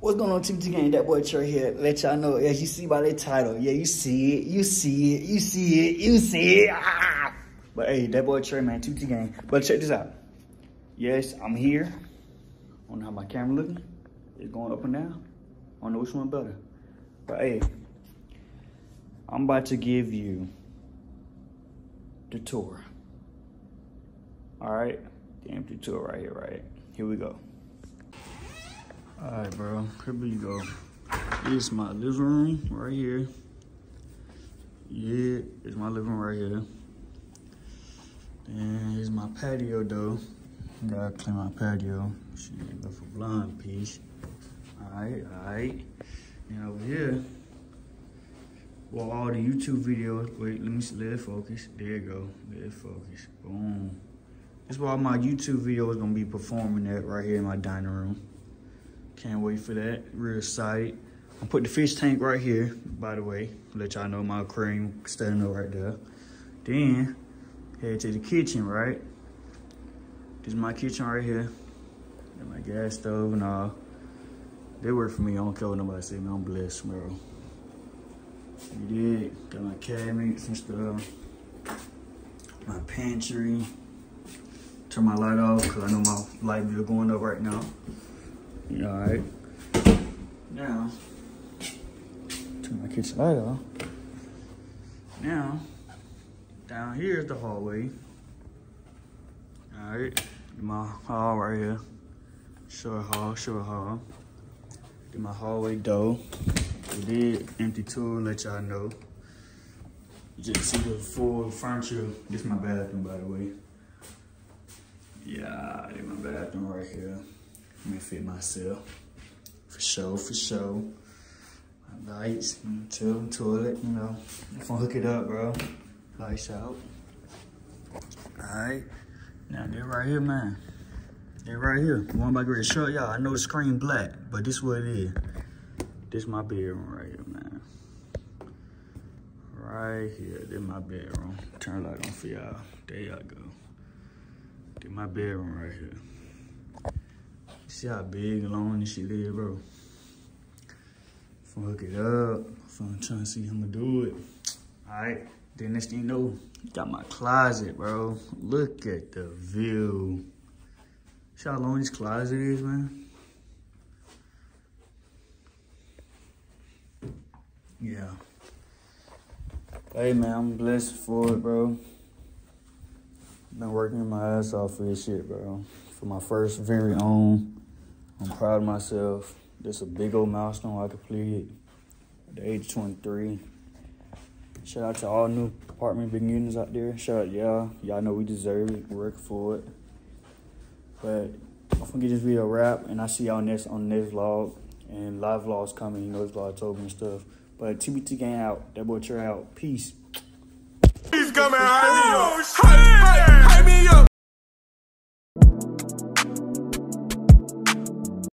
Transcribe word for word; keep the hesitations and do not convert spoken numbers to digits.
What's going on, T B T Gang? That boy Trey here. Let y'all know, as you see by the title, yeah, you see it, you see it, you see it, you see it. Ah! But hey, that boy Trey, man, T B T Gang. But check this out. Yes, I'm here. I don't know how my camera looking. It's going up and down. I don't know which one better. But hey, I'm about to give you the tour. All right, the empty tour right here, right? Here we go. All right, bro, here we go. This is my living room right here. Yeah, it's my living room right here. And here's my patio though. Gotta clean my patio. She left a blind piece. All right, all right. And over here, well, all the YouTube videos. Wait, let me see, let it focus. There you go, let it focus. Boom. This is where all my YouTube videos gonna be performing at right here in my dining room. Can't wait for that. Real excited. I put the fish tank right here, by the way. Let y'all know my aquarium standing up right there. Then head to the kitchen, right? This is my kitchen right here. Got my gas stove and all. They work for me. I don't care what nobody say, man. I'm blessed, bro. You did. Got my cabinets and stuff. My pantry. Turn my light off because I know my light bill going up right now. Yeah, all right. Now, turn my kitchen light off. Now, down here is the hallway. All right, my hall right here. Short hall, short hall. Get my hallway door. We did empty tour, let y'all know. You just see the full furniture. This is my bathroom, by the way. Yeah, this is my bathroom right here. Let me fit myself. For sure, for sure. My lights, to toilet, you know. If I hook it up, bro. Lights out. Alright. Now they're right here, man. They're right here. One about to show y'all. I know the screen black, but this is what it is. This is my bedroom right here, man. Right here. This is my bedroom. Turn the light on for y'all. There y'all go. This is my bedroom right here. See how big and long this shit is, bro. If I hook it up, if I'm trying to see how I'm gonna do it. All right, then next thing you know, got my closet, bro. Look at the view. See how long this closet is, man? Yeah. Hey, man, I'm blessed for it, bro. Been working my ass off for this shit, bro. For my first very own. I'm proud of myself. This is a big old milestone I completed at the age of twenty-three. Shout out to all new apartment beginners out there. Shout out to y'all. Y'all know we deserve it. We're working for it. But I'm gonna get this video wrapped, and I see y'all next on the next vlog. And live vlogs coming. You know, this vlog told me and stuff. But T B T Gang out. That boy Trey out. Peace. He's coming out.